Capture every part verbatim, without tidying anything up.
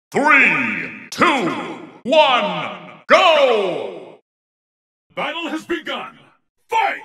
Three, two, one, go! Battle has begun. Fight!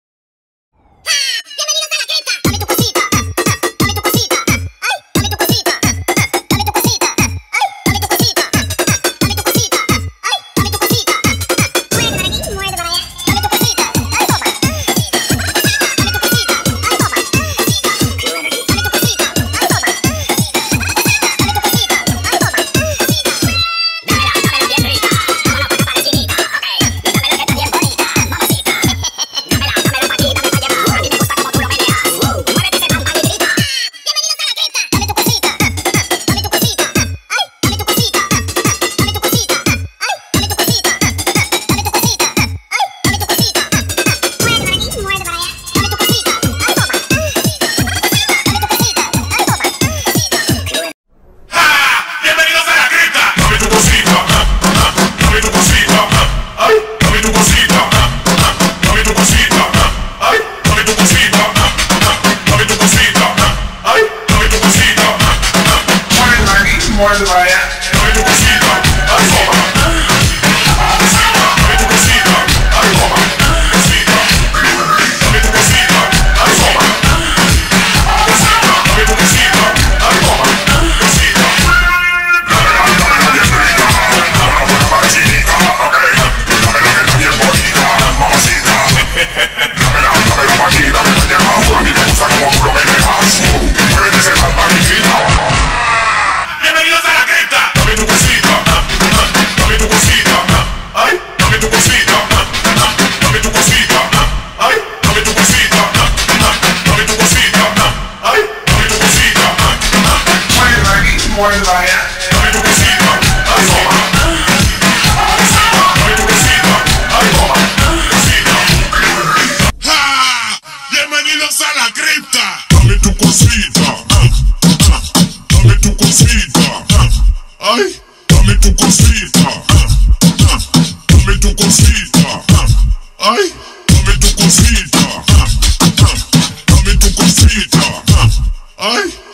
More than I am. More than I am. ¡Ja! ¡Bienvenidos a la cripta! Dame tu cosita, ah, ah, dame tu cosita, ah, ay, dame tu cosita, ah, ah, dame tu cosita, ah, ay, dame tu cosita, ah, ah, dame tu cosita, ah, ay.